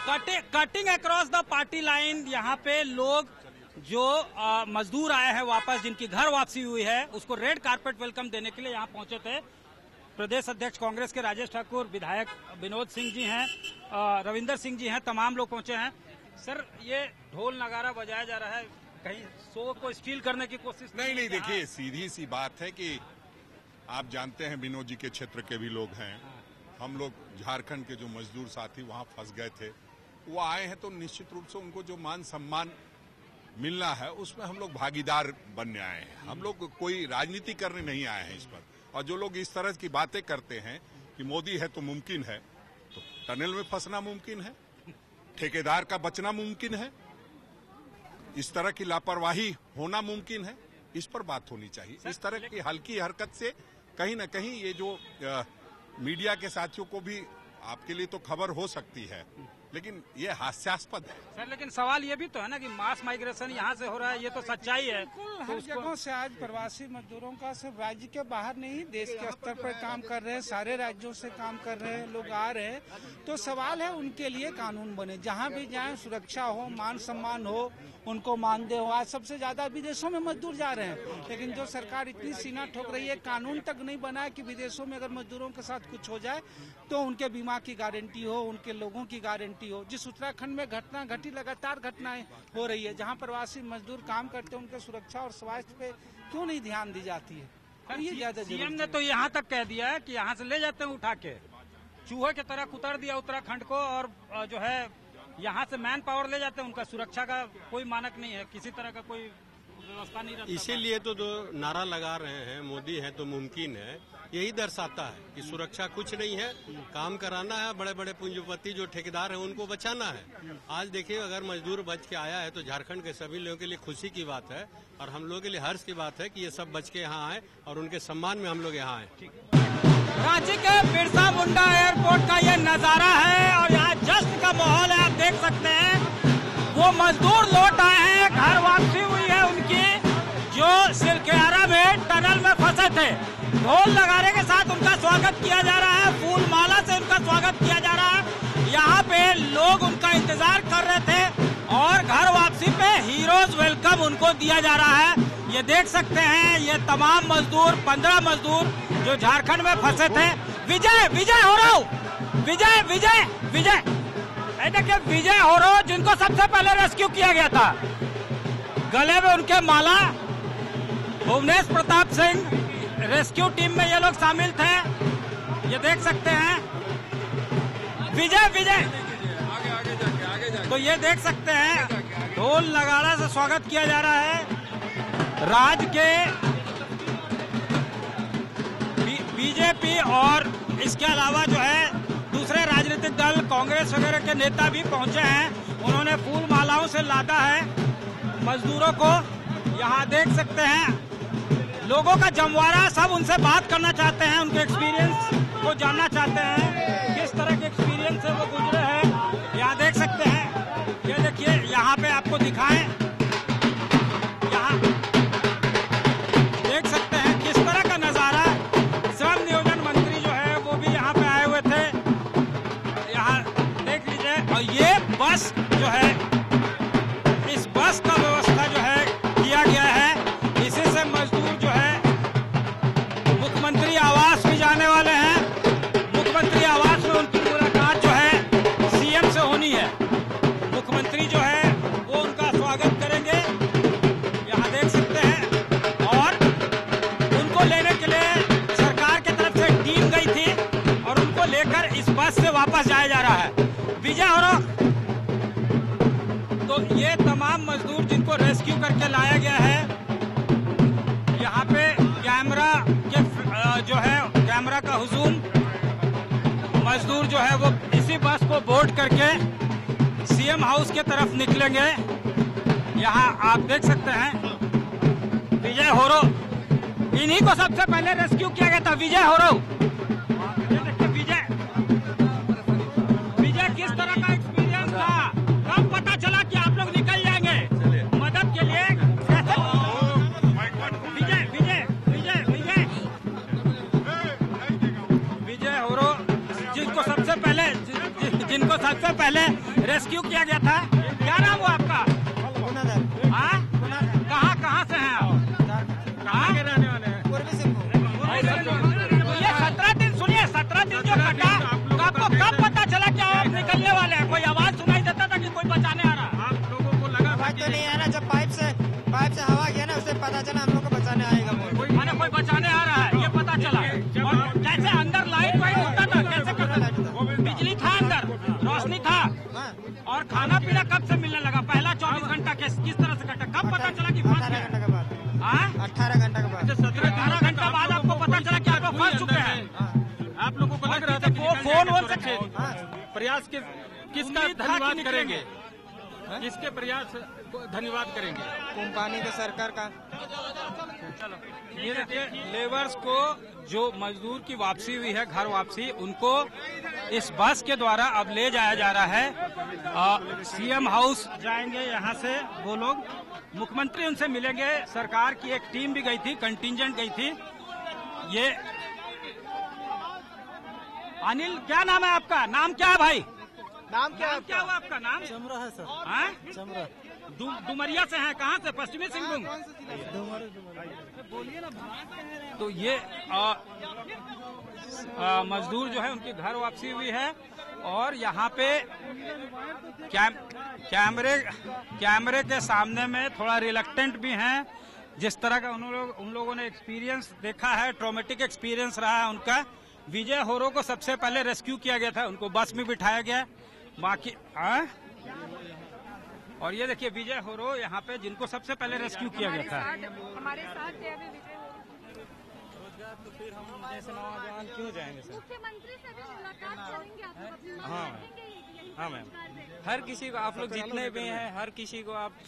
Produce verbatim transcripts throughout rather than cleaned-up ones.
Cutting cutting across the party line. यहाँ पे लोग जो आ, मजदूर आए हैं वापस, जिनकी घर वापसी हुई है, उसको रेड कारपेट वेलकम देने के लिए यहाँ पहुंचे थे। प्रदेश अध्यक्ष कांग्रेस के राजेश ठाकुर, विधायक विनोद सिंह जी हैं, रविंदर सिंह जी हैं, तमाम लोग पहुंचे हैं। सर, ये ढोल नगारा बजाया जा रहा है, कहीं शो को स्टील करने की कोशिश? नहीं नहीं, देखिए सीधी सी बात है कि आप जानते हैं विनोद जी के क्षेत्र के भी लोग हैं। हम लोग झारखंड के जो मजदूर साथी वहां फंस गए थे, वो आए हैं तो निश्चित रूप से उनको जो मान सम्मान मिलना है उसमें हम लोग भागीदार बनने आए हैं। हम लोग कोई राजनीति करने नहीं आए हैं इस पर। और जो लोग इस तरह की बातें करते हैं कि मोदी है तो मुमकिन है, तो टनल में फंसना मुमकिन है, ठेकेदार का बचना मुमकिन है, इस तरह की लापरवाही होना मुमकिन है, इस पर बात होनी चाहिए। इस तरह की हल्की हरकत से कहीं न कहीं ये जो आ, मीडिया के साथियों को भी आपके लिए तो खबर हो सकती है, लेकिन ये हास्यास्पद है। सर, लेकिन सवाल ये भी तो है ना कि मास माइग्रेशन यहाँ से हो रहा है, ये तो सच्चाई है। बिल्कुल, हर जगहों से आज प्रवासी मजदूरों का सिर्फ राज्य के बाहर नहीं, देश के स्तर पर काम कर रहे हैं, सारे राज्यों से काम कर रहे हैं, लोग आ रहे हैं। तो सवाल है उनके लिए कानून बने, जहाँ भी जाएं सुरक्षा हो, मान सम्मान हो, उनको मानदेय हो। आज सबसे ज्यादा विदेशों में मजदूर जा रहे हैं, लेकिन जो सरकार इतनी सीना ठोक रही है, कानून तक नहीं बना है कि विदेशों में अगर मजदूरों के साथ कुछ हो जाए तो उनके बीमा की गारंटी हो, उनके लोगों की गारंटी हो। जिस उत्तराखंड में घटना घटी, लगातार घटनाएं हो रही है, जहां प्रवासी मजदूर काम करते हैं, उनके सुरक्षा और स्वास्थ्य पे क्यों नहीं ध्यान दी जाती है? ये ज्यादा सीएम ने तो यहाँ तक कह दिया है कि यहाँ से ले जाते हैं उठा के, चूहे की तरह कुतर दिया उत्तराखंड को, और जो है यहाँ से मैन पावर ले जाते हैं, उनका सुरक्षा का कोई मानक नहीं है, किसी तरह का कोई व्यवस्था नहीं रहता। इसीलिए तो जो नारा लगा रहे हैं मोदी है तो मुमकिन है, यही दर्शाता है कि सुरक्षा कुछ नहीं है, काम कराना है, बड़े बड़े पूंजीपति जो ठेकेदार हैं उनको बचाना है। आज देखिए, अगर मजदूर बच के आया है तो झारखंड के सभी लोगों के लिए खुशी की बात है, और हम लोगों के लिए हर्ष की बात है कि ये सब बच के यहाँ आए और उनके सम्मान में हम लोग यहाँ आए। रांची के बिरसा मुंडा एयरपोर्ट का ये नजारा है, और यहाँ जश्न का माहौल है, आप देख सकते हैं। वो मजदूर लौट आए हैं, घर वापसी हुई है उनकी, जो सिलकेरा में टनल में फंसे थे। ढोल नगारे के साथ उनका स्वागत किया जा रहा है, फूल माला से उनका स्वागत किया जा रहा है। यहाँ पे लोग उनका इंतजार कर रहे थे, और घर वापसी पे हीरोज वेलकम उनको दिया जा रहा है। ये देख सकते हैं, ये तमाम मजदूर, पंद्रह मजदूर जो झारखंड में फंसे थे। विजय विजय हो रहा हूँ, विजय विजय विजय देखिए, विजय हो रहा हूँ, जिनको सबसे पहले रेस्क्यू किया गया था। गले में उनके माला, भुवनेश प्रताप सिंह रेस्क्यू टीम में ये लोग शामिल थे, ये देख सकते हैं। विजय विजय आगे आगे जाके आगे जाके तो ये देख सकते हैं, ढोल नगाड़ा से स्वागत किया जा रहा है। राज्य के बीजेपी और इसके अलावा जो है दूसरे राजनीतिक दल, कांग्रेस वगैरह के नेता भी पहुंचे हैं। उन्होंने फूल मालाओं से लादा है मजदूरों को। यहाँ देख सकते हैं लोगों का जमवारा, सब उनसे बात करना चाहते हैं, उनके एक्सपीरियंस को जानना चाहते हैं, किस तरह के एक्सपीरियंस से वो गुजरे हैं। यहाँ देख सकते हैं, ये देखिए, यहाँ पे आपको दिखाएं, यहाँ देख सकते हैं किस तरह का नजारा। श्रम नियोजन मंत्री जो है वो भी यहाँ पे आए हुए थे, यहाँ देख लीजिए। और ये बस जो है, इस बस का व्यवस्था जो है किया गया है, इसी से मजदूर जो है मुख्यमंत्री आवास भी जाने वाले हैं। मुख्यमंत्री आवास में उनकी मुलाकात जो है सीएम से होनी है। मुख्यमंत्री जो है वो उनका स्वागत करेंगे, यहाँ देख सकते हैं। और उनको लेने के लिए सरकार की तरफ से टीम गई थी, और उनको लेकर इस बस से वापस जाया जा रहा है। विजय हो रहा, तो ये तमाम मजदूर जिनको रेस्क्यू करके लाया गया है, यहाँ पे कैमरा के जो है कैमरा का हुजूम, मजदूर जो है वो इसी बस को बोर्ड करके सीएम हाउस के तरफ निकलेंगे। यहाँ आप देख सकते हैं विजय होरो, इन्हीं को सबसे पहले रेस्क्यू किया गया था। विजय होरो, ये देखिए विजय विजय किस तरह का एक्सपीरियंस था, कब पता चला कि आप लोग निकल जाएंगे मदद के लिए? विजय विजय विजय विजय विजय होरो, जिनको सबसे पहले जिनको सबसे पहले रेस्क्यू किया गया था। क्या नाम हुआ आपका? हाँ? कहाँ कहाँ से हैं आप? कहाँ के रहने वाले हैं? तो ये सत्रह दिन सुनिए, सत्रह दिन जो कटा, तो आपको कब पता चला कि आप निकलने वाले हैं? कोई आवाज सुनाई देता था कि कोई बचाने आ रहा? आप लोगों को लगा आवाज तो नहीं है ना, जब पाइप से पाइप से हवा गया ना, उससे पता चला हम लोग को बचाने आएगा। मैंने कोई बचाने आ रहा है, ये पता चला। और कैसे अंदर लाइट वाइट होता था, कैसे करता था? बिजली था अंदर, रोशनी था। और खाना पीना कब से मिलने लगा? पहला चौबीस घंटा किस किस तरह से कटा? कब पता चला कि फंस गए? घंटा के बाद, अठारह घंटा के बाद, सत्रह अठारह घंटा बाद आपको पता चला कि आप फंस चुके हैं। आप लोगों को लग रहा था वो फोन वोन से प्रयास किस किसका धन्यवाद करेंगे? किसके प्रयास को धन्यवाद करेंगे? कंपनी के, सरकार का। ये देखिए, लेबर्स को जो मजदूर की वापसी हुई है, घर वापसी, उनको इस बस के द्वारा अब ले जाया जा रहा है। सीएम हाउस जाएंगे यहाँ से वो लोग, मुख्यमंत्री उनसे मिलेंगे। सरकार की एक टीम भी गई थी, कंटिंजेंट गई थी। ये अनिल, क्या नाम है आपका? नाम क्या है भाई? नाम क्या नाम क्या हुआ आपका? नाम चमरा है सर। हाँ? चमरा। डु, डुमरिया से हैं? कहाँ से? पश्चिमी सिंहभूम। बोलिए ना। तो ये आ, आ, मजदूर जो है उनकी घर वापसी हुई है। और यहाँ पे कैम, कैमरे कैमरे के सामने में थोड़ा रिलक्टेंट भी हैं। जिस तरह का उन लोग उन लोगों ने एक्सपीरियंस देखा है, ट्रॉमेटिक एक्सपीरियंस रहा है उनका। विजय होरो को सबसे पहले रेस्क्यू किया गया था, उनको बस में बिठाया गया। बाकी आ? और ये देखिए विजय होरो यहाँ पे, जिनको सबसे पहले रेस्क्यू किया गया था। हमारे साथ थे अभी विजय रोजगार तो फिर हम जैसे नौजवान क्यों जाएंगे सर? मुख्यमंत्री से भी मुलाकात करेंगे आप लोग अपनी हाँ हाँ मैम, हर किसी को, आप लोग जितने भी हैं, हर किसी को आप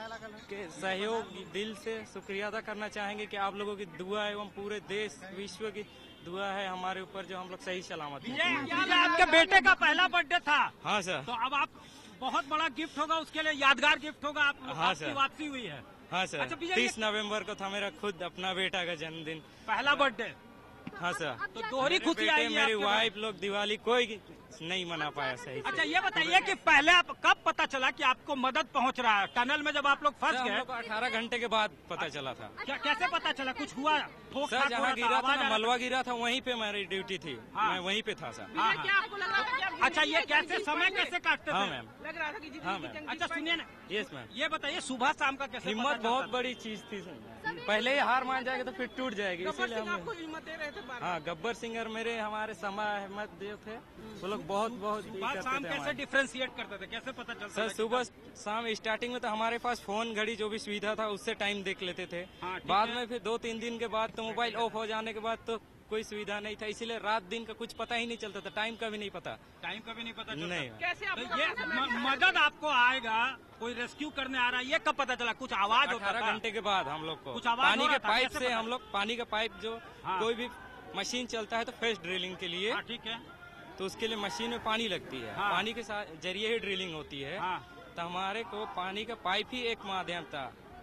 के सहयोग दिल से शुक्रिया अदा करना चाहेंगे कि आप लोगों की दुआ एवं पूरे देश विश्व की दुआ है हमारे ऊपर, जो हम लोग सही सलामत हैं। ये आपके बेटे का पहला बर्थडे था। हाँ सर। तो अब आप बहुत बड़ा गिफ्ट होगा उसके लिए, यादगार गिफ्ट होगा। आप हाँ आपकी वापसी हुई है। हाँ सर। अच्छा, तीस नवंबर को था मेरा खुद अपना बेटा का जन्मदिन, पहला बर्थडे। हाँ सर। तो दोहरी खुशी आई है। मेरी वाइफ लोग दिवाली कोई नहीं मना पाया सही। अच्छा, ये बताइए कि पहले आप कब पता चला कि आपको मदद पहुंच रहा है? टनल में जब आप लोग फंस गए, अठारह घंटे के बाद पता चला था। क्या कैसे पता चला? कुछ हुआ? सर जहाँ गिरा था ना, मलबा गिरा था, वहीं पे मेरी ड्यूटी थी। हाँ। मैं वहीं पे था सर। हाँ, हाँ। अच्छा, ये कैसे समय कैसे काटते थे? हाँ मैम। लग रहा था कि हाँ मैम। अच्छा सुनिए ना, यस मैम। ये बताइए सुबह शाम का कैसे हिम्मत पता बहुत चलता? बड़ी चीज थी सर। पहले ही हार मान जाएगा तो फिर टूट जाएगी, इसीलिए हम। हिम्मत दे रहे थे। हाँ, गब्बर सिंह और मेरे हमारे समा अहमद जो थे, वो लोग बहुत बहुत सुबह शाम कैसे डिफ्रेंशिएट करते थे? कैसे पता चलता सर? सुबह शाम स्टार्टिंग में तो हमारे पास फोन घड़ी जो भी सुविधा था उससे टाइम देख लेते थे। हाँ, ठीक बाद है। में फिर दो तीन दिन के बाद तो मोबाइल ऑफ हो जाने के बाद तो कोई सुविधा नहीं था, इसीलिए रात दिन का कुछ पता ही नहीं चलता था, टाइम का भी नहीं पता। टाइम का भी नहीं पता चलता। नहीं। कैसे आप तो ये म- मदद आपको आएगा, कोई रेस्क्यू करने आ रहा है, ये कब पता चला? कुछ आवाज होता अठारह था? घंटे के बाद हम लोग को कुछ आवाज पानी हो रहा के था? पाइप कैसे से पता? हम लोग पानी का पाइप जो हाँ। कोई भी मशीन चलता है तो फेस ड्रिलिंग के लिए, हाँ, ठीक है। तो उसके लिए मशीन में पानी लगती है। हाँ। पानी के साथ जरिए ही ड्रिलिंग होती है। हाँ। तो हमारे को पानी का पाइप ही एक माध्यम था।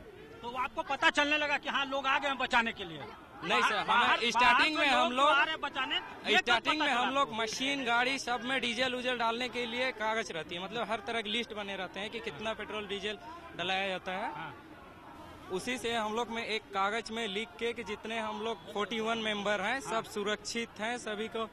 तो आपको पता चलने लगा कि हाँ लोग आ गए हैं बचाने के लिए? नहीं सर, बाहर- हमें बाहर- स्टार्टिंग बाहर में से हम जो लोग आ रहे हैं बचाने, ये कब स्टार्टिंग पता में हम चला? लोग मशीन गाड़ी सब में डीजल उजल डालने के लिए कागज रहती है, मतलब हर तरह की लिस्ट बने रहते हैं कि कितना पेट्रोल डीजल डलाया जाता है। हाँ। उसी से हम लोग में एक कागज में लिख के कि जितने हम लोग इकतालीस मेंबर हैं सब सुरक्षित हैं, सभी को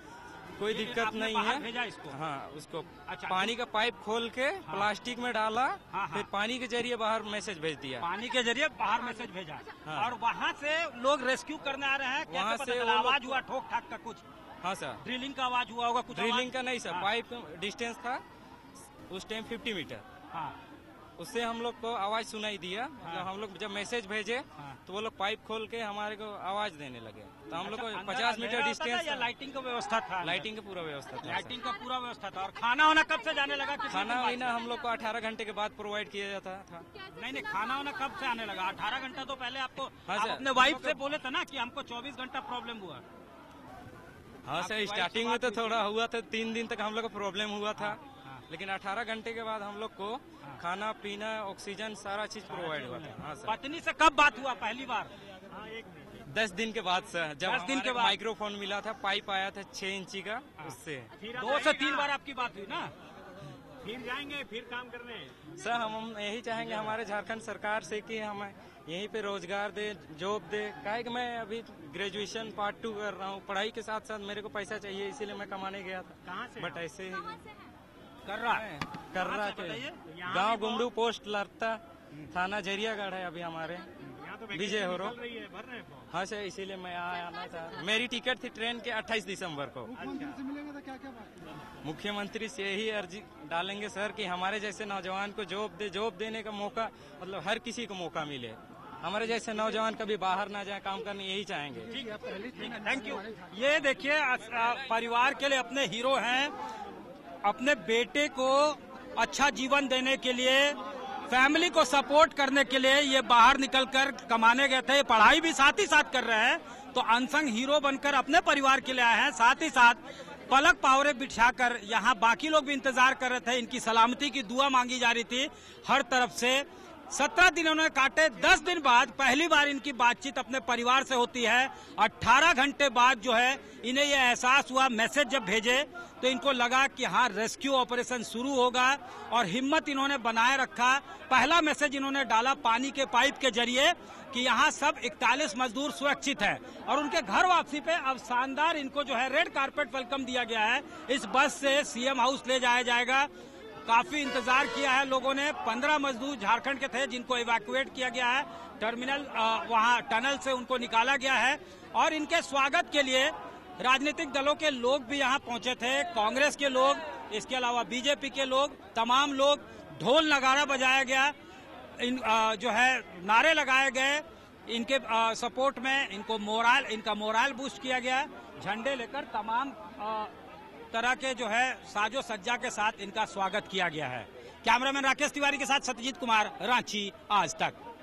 कोई ये दिक्कत आपने नहीं बाहर है। भेजा इसको? हाँ, उसको अच्छा। पानी का पाइप खोल के प्लास्टिक में डाला, हाँ, हाँ। फिर पानी के जरिए बाहर मैसेज भेज दिया। पानी के जरिए बाहर मैसेज भेजा। हाँ। और वहाँ से लोग रेस्क्यू करने आ रहे हैं, कैसे वहाँ पता से चला? वो लोग- आवाज हुआ ठोक ठाक का कुछ? हाँ सर। ड्रिलिंग का आवाज हुआ होगा कुछ? ड्रिलिंग आवाज? का नहीं सर, हाँ। पाइप डिस्टेंस था उस टाइम पचास मीटर, हाँ। उससे हम लोग को आवाज सुनाई दिया। मतलब हम लोग जब मैसेज भेजे हाँ। तो वो लोग पाइप खोल के हमारे को आवाज देने लगे, तो हम लोग को अच्छा, अंदर पचास अंधेरा मीटर होता था डिस्टेंस या लाइटिंग का व्यवस्था था? लाइटिंग का पूरा व्यवस्था था। लाइटिंग का पूरा व्यवस्था था। और खाना वाना कब से जाने लगा? कितने खाना दिन बाद वाना से? हम लोग को अठारह घंटे के बाद प्रोवाइड किया जाता था। नहीं नहीं, खाना वाना कब से आने लगा? अठारह घंटा तो पहले आपको हाँ आप सर। अपने वाइफ से बोले थे ना कि हमको चौबीस घंटा प्रॉब्लम हुआ। हाँ आपकी सर, वाइफ से स्टार्टिंग में बात तो हुई थी? थोड़ा हुआ था, तीन दिन तक हम लोग को प्रॉब्लम हुआ था, हाँ। लेकिन अठारह घंटे के बाद हम लोग को खाना पीना ऑक्सीजन सारा चीज प्रोवाइड हुआ था। हाँ सर। पत्नी से कब बात हुआ पहली बार? दस दिन के बाद सर, जब दस दिन के हमारे बाद? माइक्रोफोन मिला था, पाइप आया था छह इंची का, उससे। दो से तीन बार आपकी बात हुई ना? फिर जाएंगे, फिर काम करने? सर हम हम यही चाहेंगे हमारे झारखंड सरकार से कि हमें यहीं पे रोजगार दे, जॉब दे। काहे कि मैं अभी ग्रेजुएशन पार्ट टू कर रहा हूँ, पढ़ाई के साथ साथ मेरे को पैसा चाहिए, इसीलिए मैं कमाने गया था। कहाँ से? बट ऐसे ही कर रहा है कर रहा के गाँव गुमड़ू पोस्ट लड़ता, थाना जरियागढ़ है अभी हमारे। यहाँ तो विजय हो रहा। निकल रही है, भर रहे हैं। हाँ सर, इसीलिए मैं यहाँ आना था। मेरी टिकट थी ट्रेन के अट्ठाईस दिसंबर को। मुख्यमंत्री से यही अर्जी डालेंगे सर कि हमारे जैसे नौजवान को जॉब दे, जॉब देने का मौका, मतलब हर किसी को मौका मिले। हमारे जैसे नौजवान कभी बाहर ना जाए काम करने, यही चाहेंगे। Thank you. ये देखिए परिवार के लिए अपने हीरो हैं, अपने बेटे को अच्छा जीवन देने के लिए, फैमिली को सपोर्ट करने के लिए ये बाहर निकलकर कमाने गए थे। पढ़ाई भी साथ ही साथ कर रहे हैं, तो अनसंग हीरो बनकर अपने परिवार के लिए आए हैं। साथ ही साथ पलक पावरे बिछाकर यहाँ बाकी लोग भी इंतजार कर रहे थे, इनकी सलामती की दुआ मांगी जा रही थी हर तरफ से। सत्रह दिन उन्होंने काटे, दस दिन बाद पहली बार इनकी बातचीत अपने परिवार से होती है। अठारह घंटे बाद जो है इन्हें यह एहसास हुआ, मैसेज जब भेजे तो इनको लगा कि हाँ रेस्क्यू ऑपरेशन शुरू होगा, और हिम्मत इन्होंने बनाए रखा। पहला मैसेज इन्होंने डाला पानी के पाइप के जरिए कि यहाँ सब इकतालीस मजदूर सुरक्षित है, और उनके घर वापसी पे अब शानदार इनको जो है रेड कारपेट वेलकम दिया गया है। इस बस से सीएम हाउस ले जाया जाएगा। काफी इंतजार किया है लोगों ने। पंद्रह मजदूर झारखंड के थे जिनको इवैक्यूएट किया गया है, टर्मिनल वहां टनल से उनको निकाला गया है, और इनके स्वागत के लिए राजनीतिक दलों के लोग भी यहां पहुंचे थे। कांग्रेस के लोग, इसके अलावा बीजेपी के लोग, तमाम लोग, ढोल नगारा बजाया गया, इन आ, जो है नारे लगाए गए इनके आ, सपोर्ट में। इनको मोरल इनका मोरल बूस्ट किया गया। झंडे लेकर तमाम आ, तरह के जो है साजो सज्जा के साथ इनका स्वागत किया गया है। कैमरामैन राकेश तिवारी के साथ सत्यजीत कुमार, रांची आज तक।